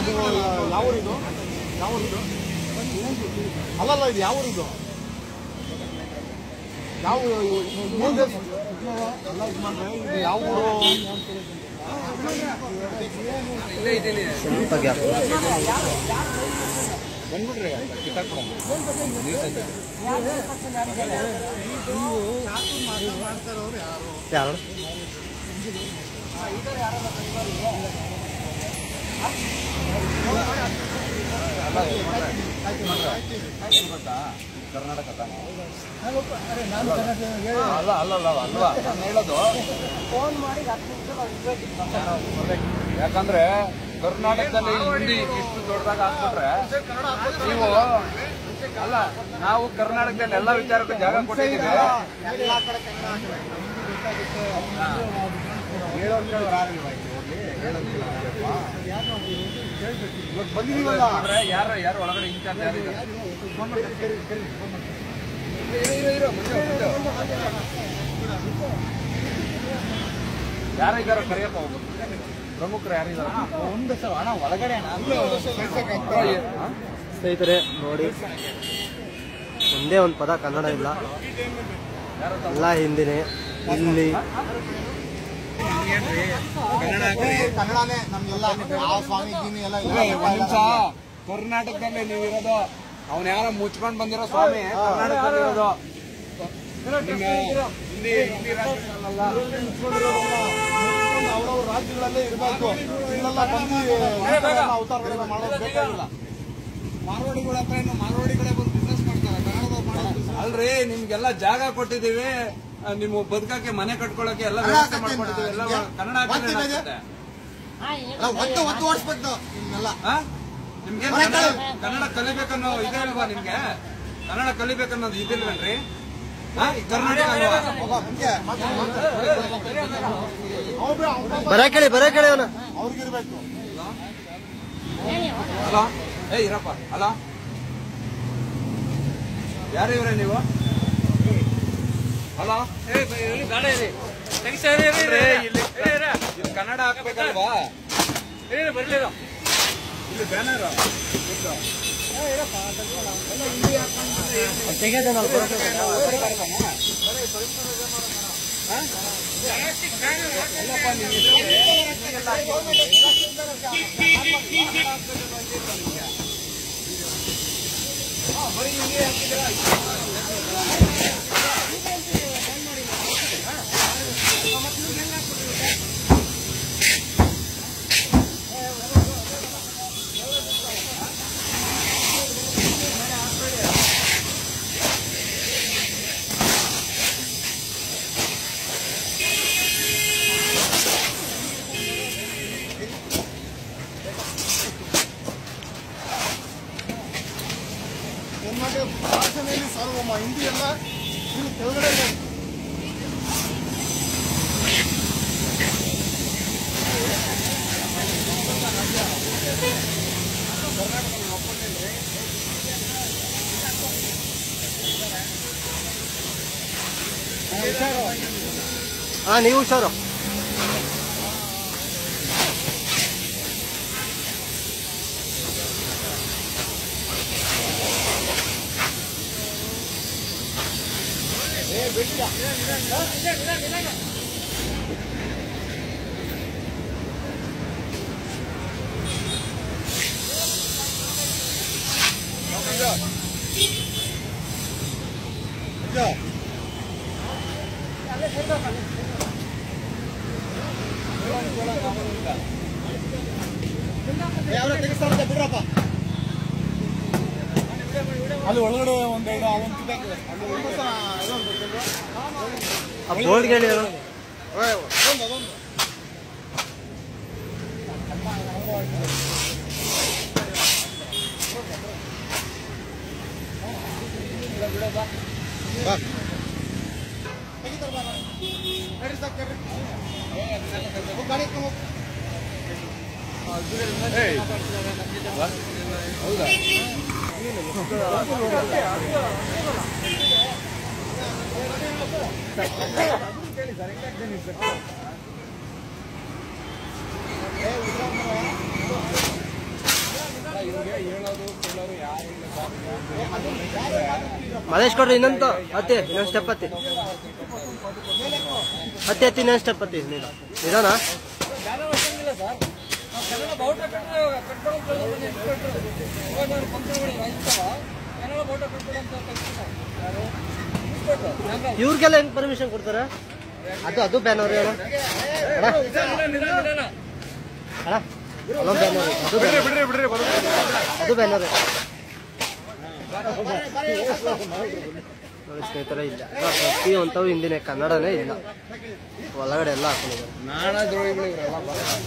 ಯಾವ ಊರಿದು? ಅಲ್ಲಲ್ಲ, ಇದು ಯಾವ ಊರಿದು? ಯಾವ ಯಾವ ಊರು? ಬಂದ್ಬಿಟ್ರಿ ಯಾರು ಕರ್ನಾಟಕ ಅಲ್ವಾ ನಾನು ಹೇಳೋದು ಯಾಕಂದ್ರೆ ಕರ್ನಾಟಕದಲ್ಲಿ ಹಿಂದಿ ಇಷ್ಟು ದೊಡ್ಡದಾಗ ಹಾಕ್ಬಿಟ್ರೆ ನೀವು ಅಲ್ಲ, ನಾವು ಕರ್ನಾಟಕದಲ್ಲಿ ಎಲ್ಲ ವಿಚಾರಕ್ಕೂ ಜಾಗ ಕೊಟ್ಟಿದ್ದೀವಿ. ಯಾರು ಒಳಗಡೆ ಇನ್ಚಾರ್ಜ್ ಯಾರಿದ್ದಾರ ಕರೆಯಪ್ಪ ಹೋಗ್ಬೋದು. ಪ್ರಮುಖರು ಯಾರಿದ್ದಾರೆ? ಒಂದು ಸಲ ಹಣ ಒಳಗಡೆ ಸ್ನೇಹಿತರೆ ನೋಡಿ, ಒಂದೇ ಒಂದು ಪದ ಕನ್ನಡ ಇಲ್ಲ, ಎಲ್ಲ ಹಿಂದಿನೇ. ಇಲ್ಲಿ ಕನ್ನಡನೇ ನಮ್ಗೆಲ್ಲ ಸ್ವಾಮೀಜಿನಿ ಎಲ್ಲ ಕರ್ನಾಟಕದಲ್ಲೇ ನೀವು ಇರೋದು. ಅವನ್ ಯಾರೋ ಮುಚ್ಕೊಂಡ್ ಬಂದಿರೋ ಸ್ವಾಮಿ ಕರ್ನಾಟಕದಲ್ಲಿ ಇರೋದು. ಅವ್ರವ್ರ ರಾಜ್ಯಗಳಲ್ಲೇ ಇರಬೇಕು. ಇಲ್ಲೆಲ್ಲ ಬಂದು ಅವತಾರಗಳನ್ನ ಮಾಡೋದು ಬೇಕಾಗಿಲ್ಲ. ಮಾರ್ವಾಡಿಗಳ ಹತ್ರ ಏನು ಮಾರ್ವಾಡಿಗಳೇ ಬಂದು ಬಿಸ್ನೆಸ್ ಮಾಡ್ತಾರೆ, ಕನ್ನಡದವ್ರು ಮಾಡೋದು ಅಲ್ರಿ. ನಿಮ್ಗೆಲ್ಲ ಜಾಗ ಕೊಟ್ಟಿದ್ದೀವಿ, ನಿಮ್ಮ ಬದುಕಕ್ಕೆ ಮನೆ ಕಟ್ಕೊಳಕ್ಕೆ ಎಲ್ಲ ವ್ಯವಸ್ಥೆ ಮಾಡ್ಕೊಂಡಿದ್ದೀವಿ. ಎಲ್ಲ ಕನ್ನಡ ನಿಮ್ಗೆ ಕನ್ನಡ ಕಲಿಬೇಕನ್ನೋ ಇದೆ ಅಲ್ವಾ? ನಿಮ್ಗೆ ಕನ್ನಡ ಕಲಿಬೇಕನ್ನೋದು ಇದಿಲ್ವೇನ್ರಿ? ಕರ್ನಾಟಕ ಬರ ಕೇಳಿ ಅವ್ರಿಗಿರ್ಬೇಕು. ಅಲೋ, ಇರಪ್ಪ. ಅಲೋ, ಯಾರು ಇವ್ರೆ ನೀವು? ಹಲೋ, ಇಲ್ಲಿ ಕನ್ನಡ ಹಾಕ್ಬೇಕಲ್ವಾ? ಬರ್ಲಿಲ್ಲ ಇಲ್ಲಿ ಬ್ಯಾನರ್ ಬರೀ ಹಿಂಗೆ ಹಾಕಿದ್ದೀರಾ? ಭಾಷೆಯಲ್ಲಿ ಸಾರ್ವಭೌಮ, ಹಿಂದಿ ಎಲ್ಲ ಇಲ್ಲಿ ಕೆಳಗಡೆ ನೀವು ಹುಷಾರು. ಬಿಡ್ರಪ್ಪ, ಅಲ್ಲಿ ಒಳಗಡೆ ಒಂದೆರಡು ಬೋರ್ಡ್ ಹೇಳಿ ಹೌದಾ? ಮಲೇಶ್ ಕೊಡ್ರಿ ಇನ್ನೊಂದು ಹತ್ತಿ, ಇನ್ನೊಂದು ಸ್ಟೆಪ್ ಹತ್ತಿ ಇನ್ನೊಂದು ಸ್ಟೆಪ್ ಹತ್ತಿ. ನಿಧಾನ. ಇವ್ರಿಗೆಲ್ಲ ಹೆಂಗ್ ಪರ್ಮಿಷನ್ ಕೊಡ್ತಾರ? ಅದು ಬ್ಯಾನ್ ಅವ್ರಿ ಅಣ್ಣ, ಅದು ಬ್ಯಾನ್ ಅವ್ರಿ ನೋಡಿ ಸ್ನೇಹಿತರೆ. ಇಲ್ಲ ಪ್ರತಿಯೊಂಥವು ಹಿಂದಿನ ಕನ್ನಡನೇ ಇಲ್ಲ, ಒಳಗಡೆ ಎಲ್ಲ ಹಾಕೊಂಡಿದ್ದಾರೆ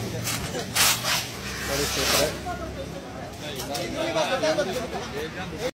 ನೋಡಿ ಸ್ನೇಹಿತರೆ.